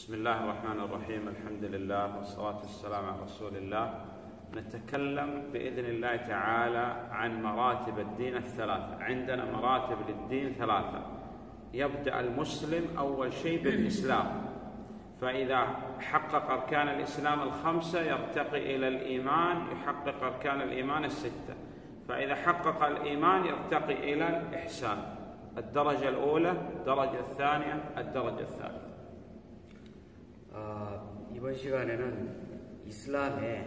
بسم الله الرحمن الرحيم. الحمد لله والصلاة والسلام على رسول الله. نتكلم بإذن الله تعالى عن مراتب الدين الثلاثة. عندنا مراتب للدين ثلاثة. يبدأ المسلم أول شيء بالإسلام، فإذا حقق أركان الإسلام الخمسة يرتقي إلى الإيمان، يحقق أركان الإيمان الستة، فإذا حقق الإيمان يرتقي إلى الإحسان، الدرجة الأولى، الدرجة الثانية، الدرجة الثالثة. 이번 시간에는 이슬람의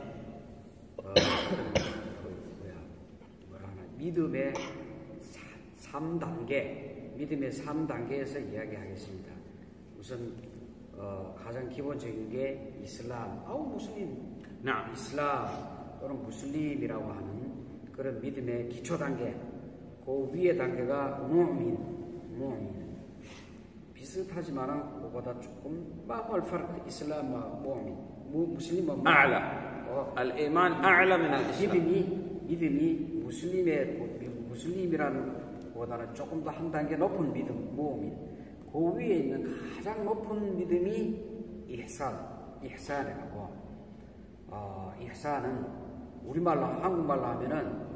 믿음의 3단계, 믿음의 3단계에서 이야기하겠습니다. 우선 가장 기본적인 게 이슬람, 무슬림, 이슬람 또는 무슬림이라고 하는 그런 믿음의 기초 단계. 그 위의 단계가 무민. 비슷하지만 그보다 조금 الفرق الإسلام ومؤمن مسلم أعلى. الإيمان أعلى من الإسلام. 믿음이 무슬림이라는 보다는 조금 더 한 단계 높은 믿음, 무민. 그 위에 있는 가장 높은 믿음이 ihsan이라고. ihsan은 우리말로 한국말로 하면은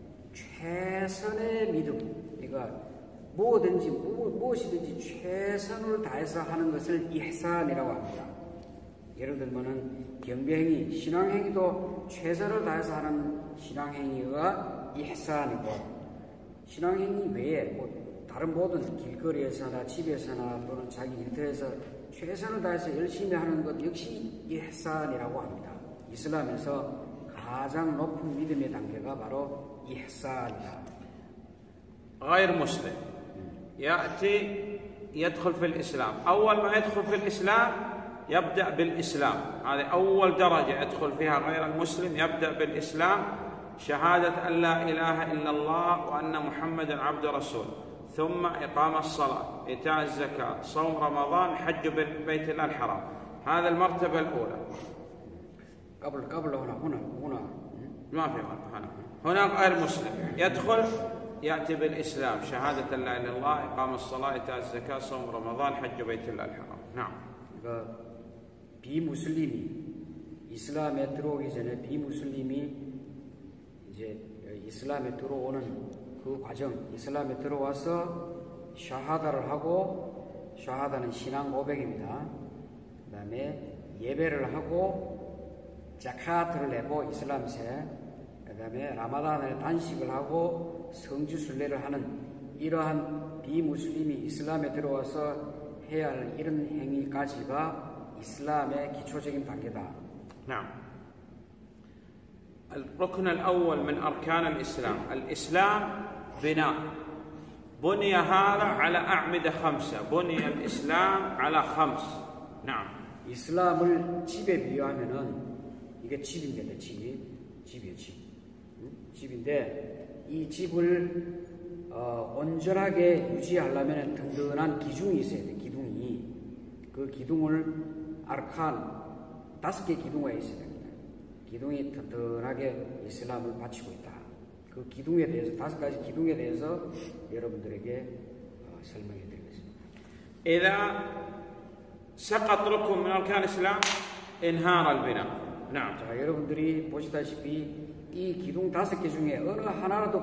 최선의 믿음. 그러니까 무엇이든지 최선을 다해서 하는 것을 ihsan이라고 합니다. 예를 들면은 경배행위, 신앙행위도 최선을 다해서 하는 신앙행위가 ihsan이고, 신앙행위 외에 다른 모든 길거리에서나 집에서나 또는 자기 일터에서 최선을 다해서 열심히 하는 것 역시 ihsan이라고 합니다. 이슬람에서 가장 높은 믿음의 단계가 바로 ihsan이다. غير مسلم يأتي يدخل في الإسلام. أول ما يدخل في الإسلام يبدأ بالإسلام. هذه أول درجة يدخل فيها غير المسلم، يبدأ بالإسلام، شهادة أن لا إله إلا الله وأن محمدا عبد رسول، ثم إقام الصلاة، إيتاء الزكاة، صوم رمضان، حج بيت الله الحرام. هذا المرتبة الأولى. قبل هنا ما في هنا غير مسلم يدخل، يأتي بالإسلام، شهادة لا إله إلا الله، إقام الصلاة، إيتاء الزكاة، صوم رمضان، حج بيت الله الحرام. نعم. 비무슬림이 이슬람에 들어오기 전에 비무슬림이 이제 이슬람에 들어오는 그 과정, 이슬람에 들어와서 샤하다를 하고, 샤하다는 신앙 고백입니다. 그 다음에 예배를 하고 자카트를 내고 이슬람세, 그 다음에 라마단에 단식을 하고 성지순례를 하는 이러한 비무슬림이 이슬람에 들어와서 해야 할 이런 행위까지가 이슬람의 기초적인 단계다. نعم. الركن الأول من أركان الإسلام. الإسلام بناء. بني هذا على أعمدة 5. بني الإسلام على 5. نعم. 이슬람을 집에 비유하면은 이게 집입니다. 집이에요. 집인데 이 집을 온전하게 유지하려면 든든한 기둥이 있어야 돼. 그 기둥을 아르칸 5개 기둥에 있어야 됩니다. 기둥이 든든하게 이슬람을 바치고 있다. 그 기둥에 대해서 5가지 기둥에 대해서 여러분들에게 설명해 드리겠습니다. إذا سقط ركن من أركان الإسلام انهار البناء. نعم. 자, 여러분들이 보시다시피 이 기둥 5개 중에 어느 하나라도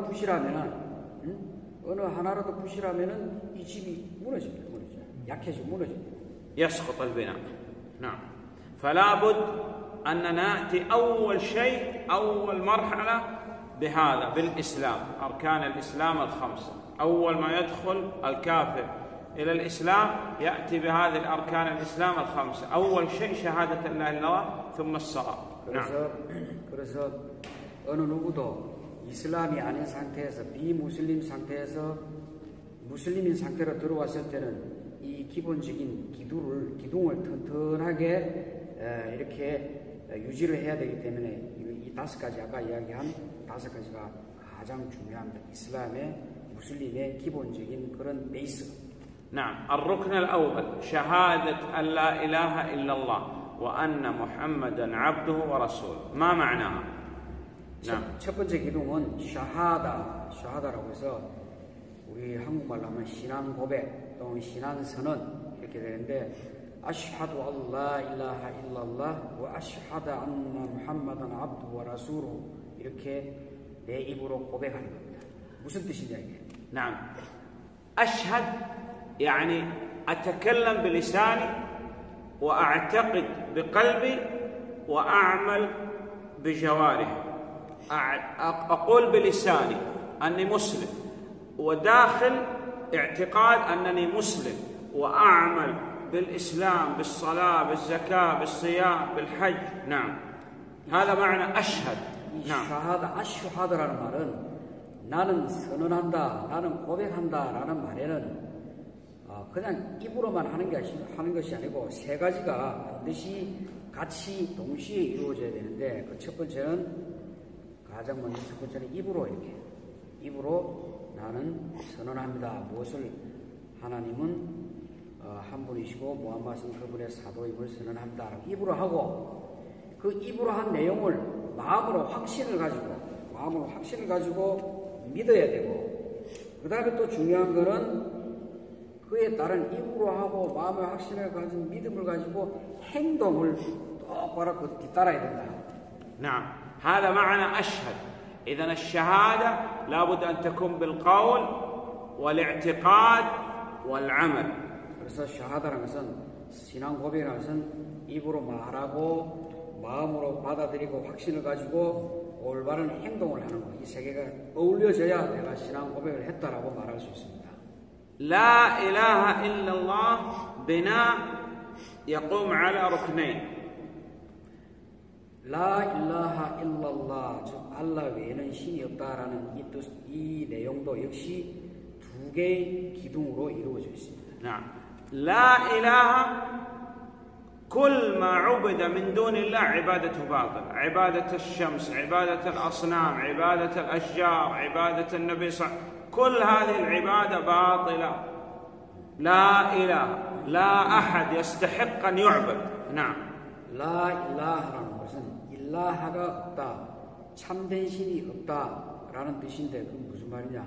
부실하면은 이 집이 무너집니다. 약해지고 무너집니다. يسقط البناء. نعم. فلا بد أن نأتي أول شيء، أول مرحلة بهذا، بالإسلام، أركان الإسلام ال5. أول ما يدخل الكافر إلى الإسلام يأتي بهذه الأركان الإسلام ال5. أول شيء شهادة لا إله إلا الله، ثم الصلاة. 그래서 어느 누구도 이슬람이 아닌 상태에서 비무슬림 상태에서 무슬림인 상태로 들어왔을 때는 이 기본적인 기둥을 튼튼하게 이렇게 유지를 해야 되기 때문에 이 5가지, 아까 이야기한 5가지가 가장 중요합니다. 이슬람의 무슬림의 기본적인 그런 베이스. نعم. الركن الأول شهادة أن لا إله إلا الله وأن محمدا عبده ورسوله. ما معناها؟ 첫 번째 기둥은 샤하다라고 해서 우리 한국말로 하면 신앙 고백 또는 신앙 선언 이렇게 되는데 아슈하두 알라 일라하 일랄lah 와 아슈하드 안나 무함마단 압두hu 와 라수루hu 이렇게 내 입으로 고백하는 겁니다. 무슨 뜻이냐 이게? نعم أشهد يعني أتكلم بلساني وأعتقد بقلبي وأعمل بجوارحي. أقول بلساني أني مسلم وداخل اعتقاد أنني مسلم وأعمل بالإسلام بالصلاة بالزكاة بالصيام بالحج. نعم هذا معنى أشهد. نعم 아슈하드라는 말은 나는 선언한다, 나는 고백한다라는 말에는 그냥 입으로만 하는 것이 아니고 세 가지가 반드시 같이 동시에 이루어져야 되는데 그 첫 번째는 가장 먼저 첫 번째는 입으로 나는 선언합니다. 무엇을 하나님은 한 분이시고 무함mad은 그분의 사도임을 선언합니다. 입으로 하고 그 입으로 한 내용을 마음으로 확신을 가지고 믿어야 되고 그 다음에 또 중요한 거는 그에 따른 입으로 하고 마음의 확신을 가진 믿음을 가지고 행동을 똑바로 뒤따라야 된다. نعم هذا معنى أشهد. إذن الشهادة لابد أن تكون بالقول والاعتقاد والعمل. 그래서 샤하다라는 것은 신앙 고백이라는 것은 입으로 말하고 마음으로 받아들이고 확신을 가지고 올바른 행동을 하는 것. 이 세 개가 어울려져야 내가 신앙 고백을 했다라고 말할 수 있습니다. لا إله إلا الله بناء يقوم على ركنين. 라 일라하 일랄lah 즉 알라 외에는 신이 없다라는 이 내용도 역시 두 개의 기둥으로 이루어져 있습니다. نعم لا إله كل ما عبد من دون الله عبادته باطل. عبادة الشمس عبادة الأصنام عبادة الأشجار عبادة النبي صلى الله عليه وسلم كل هذه العبادة باطلة. لا إله لا أحد يستحق أن يعبد. نعم 라 일라하라는 것은 일라하가 없다, 참된 신이 없다라는 뜻인데 그건 무슨 말이냐?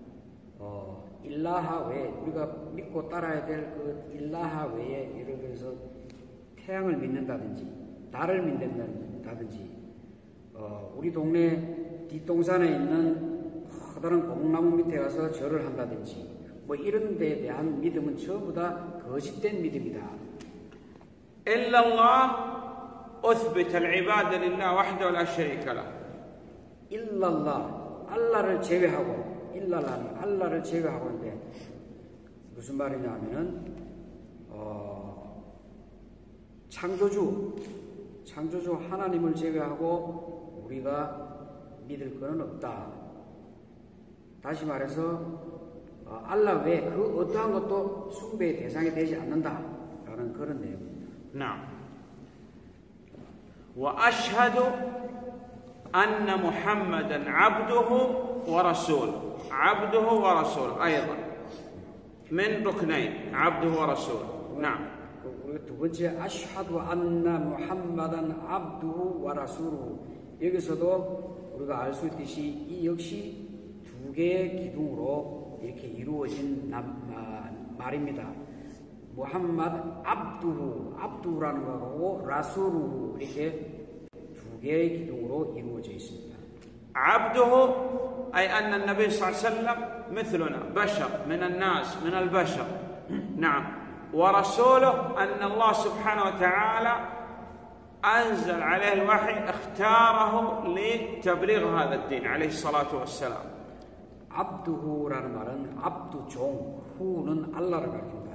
일라하 외에 우리가 믿고 따라야 될 그 일라하 외에 예를 들어서 태양을 믿는다든지 달을 믿는다든지 우리 동네 뒷동산에 있는 커다란 고목나무 밑에 가서 절을 한다든지 뭐 이런 데에 대한 믿음은 전부 다 거짓된 믿음이다. إلا الله أثبت العبادة لله وحده لا شريك له. 일랄라 알라를 제외하고 일랄라는 알라를 제외하고인데 무슨 말이냐 하면은 창조주 하나님을 제외하고 우리가 믿을 것은 없다. 다시 말해서 알라 외에 그 어떠한 것도 숭배의 대상이 되지 않는다라는 그런 내용입니다. نعم وأشهد أن محمدا عبده ورسوله. عبده ورسوله أيضا من ركنين عبده ورسوله. نعم 두 번째 아슈하두 안나 무함마단 압두후 와 라수루후. 여기서도 우리가 알 수 있듯이 이 역시 두 개의 기둥으로 이렇게 이루어진 말입니다. 무함마드 압두라는 거하고 라수루후 이렇게 두 개의 기둥으로 이루어져 있습니다. عبده أي أن النبي صلى الله عليه وسلم مثلنا بشر من الناس من البشر. نعم ورسوله أن الله سبحانه وتعالى أنزل عليه الوحي اختاره لتبليغ هذا الدين عليه الصلاة والسلام. 압두후라는 말은 압두 종, 후는 알라를 가리킵니다.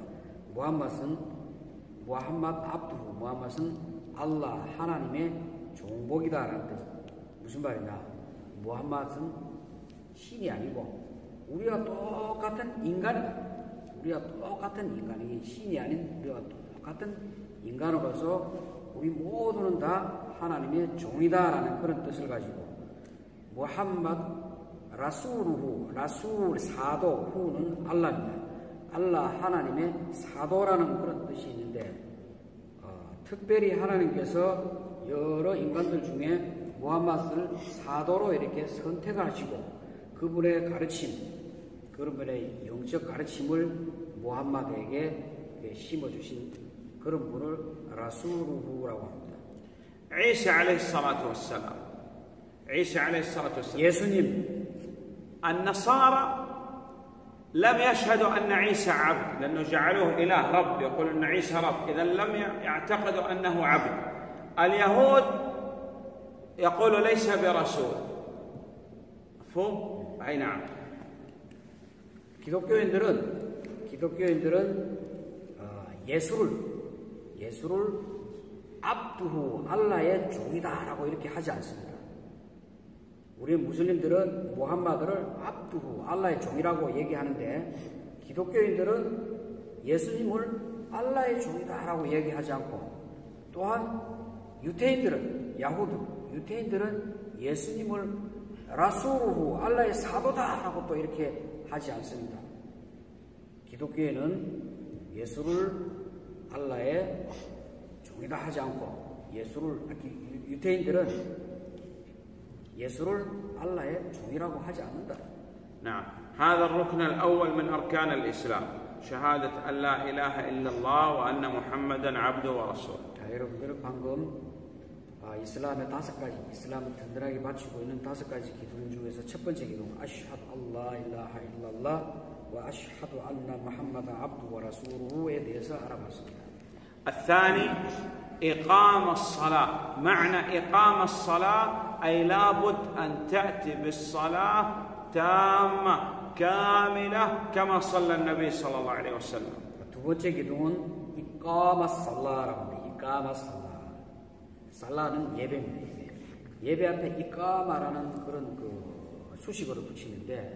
무함마드 압두후, 무함mad은 알라 하나님의 종복이다라는 뜻. 무슨 말이냐? 무함mad은 신이 아니고 우리가 똑같은 인간이다. 우리가 똑같은 인간이 신이 아닌 우리가 똑같은 인간으로서 우리 모두는 다 하나님의 종이다라는 그런 뜻을 가지고 무함마드 라수루후, 라술 사도, 후는 알라입니다. 알라 하나님의 사도라는 그런 뜻이 있는데 특별히 하나님께서 여러 인간들 중에 무함mad을 사도로 이렇게 선택을 하시고 그분의 가르침, 그분의 영적 가르침을 무함mad에게 심어주신 그런 분을 라수루후라고 합니다. عيسى عليه الصلاة والسلام عيسى عليه الصلاة والسلام 예수님 النصارى لم يشهدوا أن عيسى عبد لأنه جعلوه إله رب يقول أن عيسى رب إذا لم يعتقدوا أنه عبد اليهود يقول ليس برسول مفهوم؟ أي نعم 기독교인들은 예수를 압두후 알라의 종이다라고 이렇게 하지 않습니다. 우리 무슬림들은 무함마드를 압두후 알라의 종이라고 얘기하는데 기독교인들은 예수님을 알라의 종이다라고 얘기하지 않고 또한 유태인들은 예수님을 라수르후 알라의 사도다라고 또 이렇게 하지 않습니다. 기독교에는 예수를 알라의 종이다 하지 않고 유태인들은 예수를 알라의 종이라고 하지 않는다. نعم هذا الركن الأول من أركان الإسلام شهادة أن لا إله إلا الله وأن محمدا عبده ورسوله. 여러분들은 방금 이슬람의 5가지, 이슬람을 든든하게 바치고 있는 5가지 기둥 중에서 첫 번째 기둥 아슈하드 알라 일라하 일랄라 와 아슈하드 안나 무함마단 압두후 와 라수루후에 대해서 알아봤습니다. الثاني إقام الصلاة معنى إقام الصلاة أي لابد أن تأتي بالصلاة تامة كاملة كما صلى النبي صلى الله عليه وسلم. 두 번째 기둥은 이까마 살라라고 합니다. 이까마 살라. 살라는 예배입니다. 예배 앞에 이까마라는 그런 수식어를 붙이는데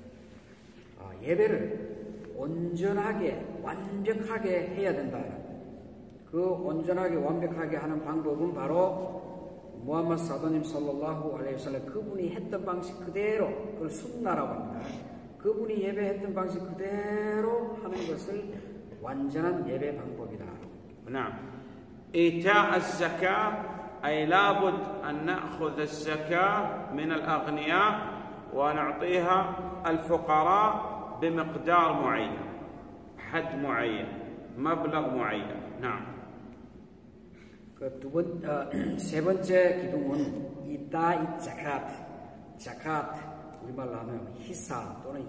예배를 온전하게 완벽하게 해야 된다. 그 온전하게 완벽하게 하는 방법은 바로 무함마드 사도님 살랄라후 알레이히 와살람 그분이 했던 방식 그대로 그걸 순나라고 합니다. 그분이 예배했던 방식 그대로 하는 것을 완전한 예배 방법이다. نعم. إيتاء الزكاة أي لابد أن نأخذ الزكاة من الأغنياء ونعطيها الفقراء بمقدار معين حد معين مبلغ معين. نعم. 세 번째 기둥은 이따이 자카트 우리말로 하면 히사 또는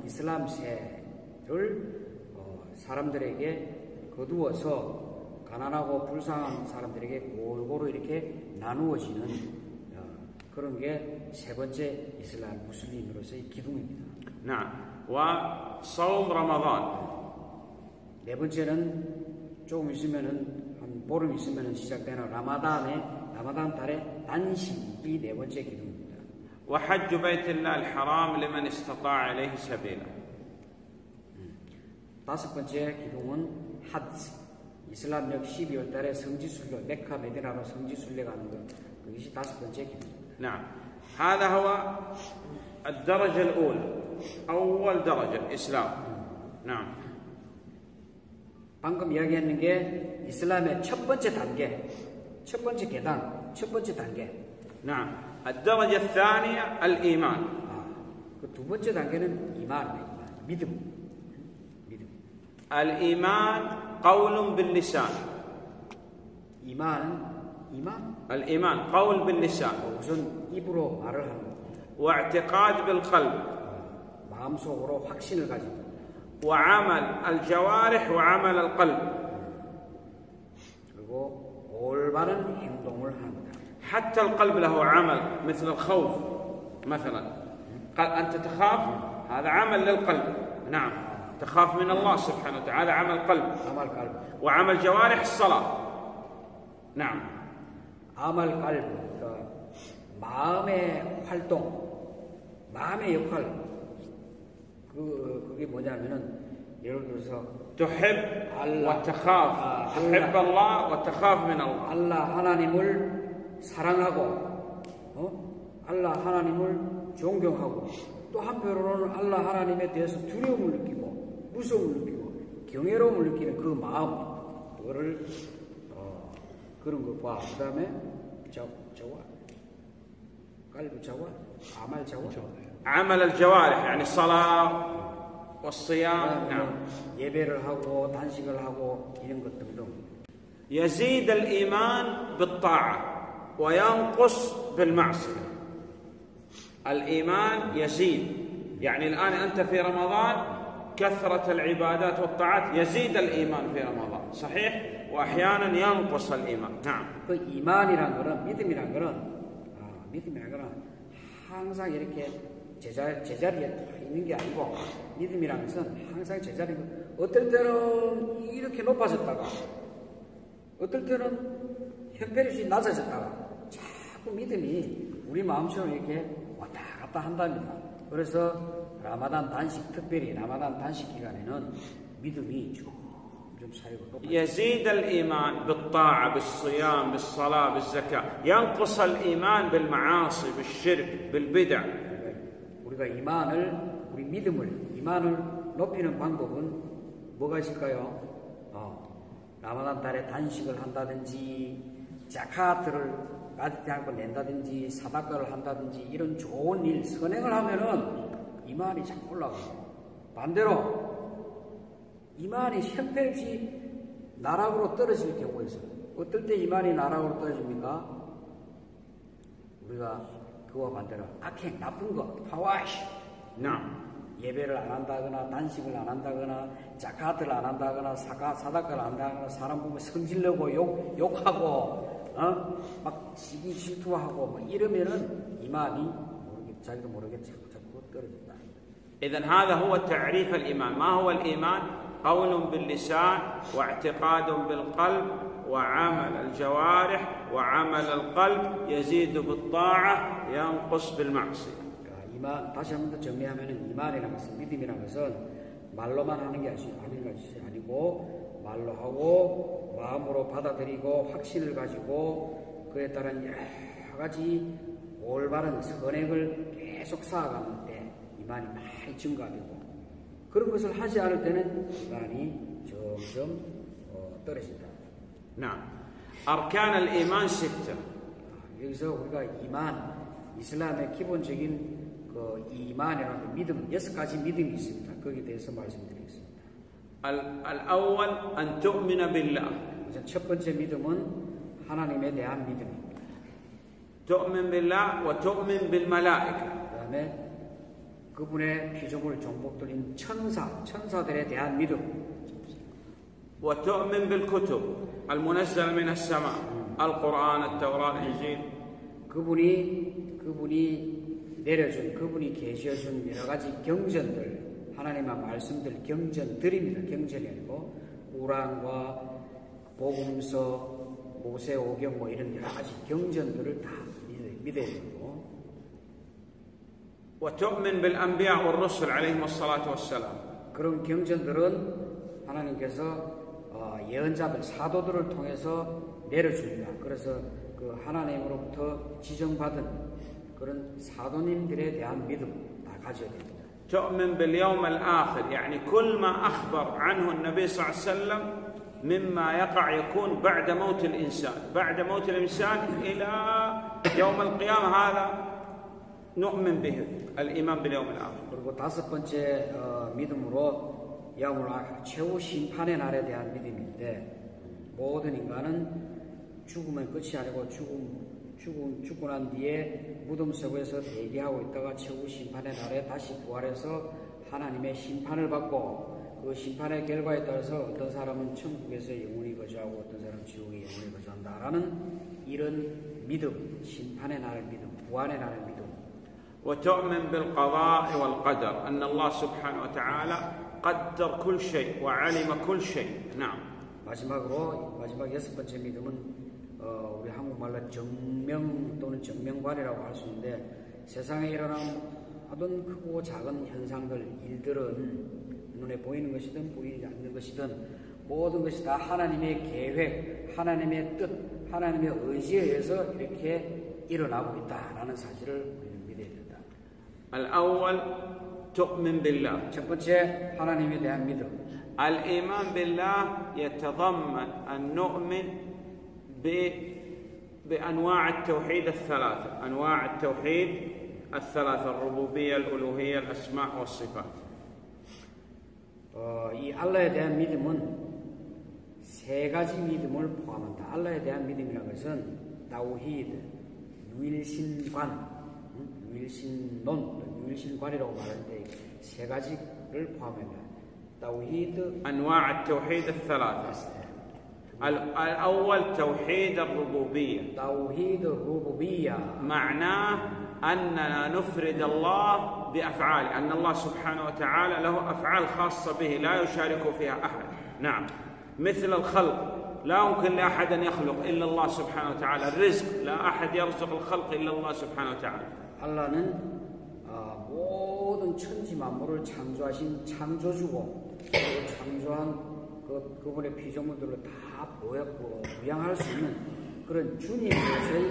이슬람세를 사람들에게 거두어서 가난하고 불쌍한 사람들에게 골고루 이렇게 나누어지는 그런 게 세 번째 이슬람 무슬림으로서의 기둥입니다. نعم. وصوم رمضان. 네 번째는 조금 있으면은 한 보름 있으면은 시작되는 라마단 달의 단식이 네 번째 기둥입니다. وحج بيت الله الحرام لمن استطاع إليه سبيلا. 다섯 번째 기둥은 하지. 이슬람력 12월 달에 성지순례 메카 메디나로 성지순례 가는 것. 그것이 다섯 번째 기둥입니다. نعم. هذا هو الدرجة الأولى أول درجة الإسلام. نعم. 방금 이야기했는 게 이슬람의 첫 번째 단계, 첫 번째 계단, 첫 번째 단계. نعم. الدرجة الثانية الإيمان. 그 두 번째 단계는 이만입니다. 믿음. الإيمان قول باللسان. الإيمان قول باللسان. 우선 입으로 말을 하는 것. واعتقاد بالقلب. 마음속으로 확신을 가지고. وعمل الجوارح وعمل القلب. 그리고 올바른 행동을 하는 것. حتى القلب له عمل مثل الخوف مثلا. أنت تخاف هذا عمل للقلب. نعم. تخاف من الله سبحانه وتعالى عمل قلب. وعمل جوارح الصلاة. نعم. عمل قلب. 마음의 활동, 마음의 역할. 그게 뭐냐면은 예를 들어서 تحب وتخاف. تحب الله وتخاف من الله. 알라 하나님을 사랑하고, 알라 하나님을 존경하고, 또 한편으로는 알라 하나님에 대해서 두려움을 느끼고, 무서움을 느끼고, 경외로움을 느끼는 그 마음, 그거를 그런 것과 그 다음에 자와, qalb 자와, 아말 자와. عمل الجوارح يعني الصلاة والصيام. نعم. 예배를 하고 단식을 하고 이런 것 등등. يزيد الإيمان بالطاعة وينقص بالمعصية. الإيمان يزيد، يعني الآن أنت في رمضان كثرة العبادات والطاعات يزيد الإيمان في رمضان، صحيح؟ وأحيانا ينقص الإيمان. نعم. 그 이만이란 거는 믿음이란 거는 항상 이렇게 제자리에 있는 게 아니고, 믿음이란 것은 항상 제자리고, 어떨 때는 이렇게 높아졌다가 어떨 때는 형편없이 낮아졌다가 자꾸 믿음이 우리 마음처럼 이렇게 왔다 갔다 한답니다. 그래서 라마단 단식, 특별히 라마단 단식 기간에는 믿음이 좀 차이고. يزيد الإيمان بالطاعة بالصيام بالصلاة بالزكاة، ينقص الإيمان بالمعاصي بالشرك بالبدع. 우리가 우리 이만을 높이는 방법은 뭐가 있을까요? 라마단 달에 단식을 한다든지, 자카트를 까짓지 않고 낸다든지, 사다카를 한다든지, 이런 좋은 일, 선행을 하면은 이만이 자꾸 올라가요. 반대로 이만이 형편없이 나락으로 떨어질 경우가 있어요. 어떨 때 이만이 나락으로 떨어집니까? 우리가 그와 반대로 악행, 나쁜 거, 파와시, 예배를 안 한다거나, 단식을 안 한다거나, 자카트를 안 한다거나, 사다카를 안 한다거나, 사람 보면 성질내고 욕하고, 막 시기 질투하고, 막 이러면은 이만이 자기도 모르게 자꾸 떨어진다. إذن هذا هو تعريف الإيمان. ما هو الإيمان؟ قول باللسان واعتقاد بالقلب وعمل الجوارح وعمل القلب يزيد بالطاعة ينقص بالمعصية. 이만, 다시 한 번 더 정리하면 이만이라는 것은, 믿음이라는 것은 말로만 하는 게 아니고 말로 하고 마음으로 받아들이고 확신을 가지고 그에 따른 여러 가지 올바른 선행을 계속 쌓아가는데 이만이 많이 증가되고, 그런 것을 하지 않을 때는 이만이 점점 떨어진다. نعم. أركان الإيمان 6. 여기서 우리가 이슬람의 기본적인 이만이라는 믿음, 6가지 믿음이 있습니다. 거기에 대해서 말씀드리겠습니다. الأول أن تؤمن بالله. 우선 첫 번째 믿음은 하나님에 대한 믿음입니다. تؤمن بالله وتؤمن بالملائكة. 그다음에 그분의 피조물 종복들인 천사들에 대한 믿음. وتؤمن بالكتب المنزل من السماء القرآن التوراة الإنجيل. 그분이 내려준, 그분이 계셔준 여러 가지 경전들, 하나님의 말씀들, 경전들입니다. 경전이 아니고 꾸란과 복음서, 모세오경 이런 여러 가지 경전들을 다 믿어야 되고. وتؤمن بالأنبياء والرسل عليهم الصلاة والسلام. 그런 경전들은 하나님께서 예언자들, 사도들을 통해서 내려줍니다. 그래서 그 하나님으로부터 지정받은 그런 사도님들에 대한 믿음 다 가져야 됩니다. تؤمن باليوم الآخر، يعني كل ما أخبر عنه النبي صلى الله عليه وسلم مما يقع يكون بعد موت الإنسان، بعد موت الإنسان إلى يوم القيامة، هذا نؤمن به، الإيمان باليوم الآخر. 그리고 다섯 번째 믿음으로 최후 심판의 날에 대한 믿음인데, 모든 인간은 죽으면 끝이 아니고 죽고 난 뒤에 무덤 속에서 대기하고 있다가 최후 심판의 날에 다시 부활해서 하나님의 심판을 받고, 그 심판의 결과에 따라서 어떤 사람은 천국에서 영원히 거주하고 어떤 사람은 지옥에 영원히 거주한다라는 이런 믿음, 심판의 날의 믿음, 부활의 날의 믿음. وتؤمن بالقضاء والقدر، أن الله سبحانه وتعالى قدر كل شيء وعلم كل شيء. نعم. 마지막 여섯 번째 믿음은 우리 한국말로 정명 또는 정명관이라고 할 수 있는데, 세상에 일어나는 모든 크고 작은 현상들, 일들은 눈에 보이는 것이든 보이지 않는 것이든 모든 것이 다 하나님의 계획, 하나님의 뜻, 하나님의 의지에 의해서 이렇게 일어나고 있다라는 사실을 우리는 믿어야 된다. الأول تؤمن بالله. 첫 번째, 하나님에 대한 믿음. الإيمان بالله يتضمن أن نؤمن بأنواع التوحيد الثلاثة، أنواع التوحيد الثلاثة، الربوبية الألوهية الأسماء والصفات. 이 알라에 대한 믿음은 세 가지 믿음을 포함한다. 알라에 대한 믿음이라는 것은 타우히드, 유일신관, 유일신론, 유일신관이라고 말하는데 세 가지를 포함합니다. 타우히드 أنواع التوحيد الثلاثة. الأول توحيد الربوبية. 타우히드 루부비야. معناه أننا نفرد الله بأفعاله، أن الله سبحانه وتعالى له أفعال خاصة به لا يشارك فيها أحد. نعم، مثل الخلق، لا يمكن لأحد أن يخلق إلا الله سبحانه وتعالى. الرزق، لا أحد يرزق الخلق إلا الله سبحانه وتعالى. 알라는 모든 천지 만물을 창조하신 창조주고 그 창조한 그분의 피조물들을 다 부양할 수 있는 그런 주님의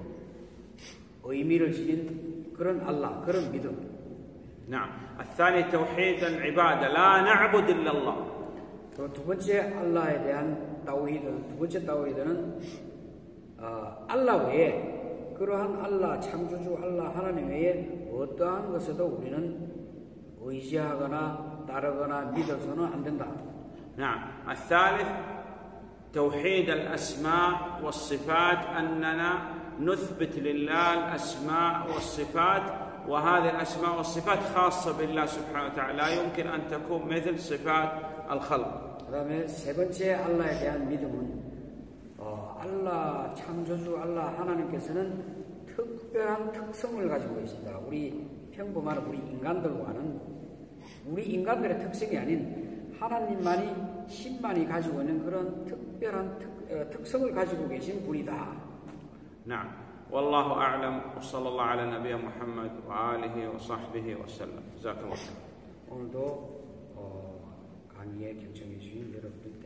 의미를 지닌 그런 알라, 그런 믿음. نعم. الثاني توحيد العبادة، لا نعبد إلا الله. 두 번째 알라에 대한 타우히드, 두 번째 타우히드는 알라 외에 그러한 알라, 창조주 알라 하나님 외에 어떠한 것에도 우리는 의지하거나 따르거나 믿어서는 안 된다. نعم. الثالث توحيد الأسماء والصفات، أننا نثبت لله الأسماء والصفات، وهذه الأسماء والصفات خاصة بالله سبحانه وتعالى، لا يمكن أن تكون مثل صفات الخلق. 그다음에 세 번째 알라에 대한 믿음은 알라 창조주 알라 하나님께서는 특별한 특성을 가지고 계십니다. 우리 평범한 우리 인간들과는 우리 인간들의 특성이 아닌 하나님만이 신만이 가지고 있는 그런 특별한 특성을 가지고 계신 분이다. نعم. والله أعلم، وصلى الله على نبينا محمد وآله وصحبه وسلم. جزاك الله خير. 오늘도 강의에 경청해 주신 여러분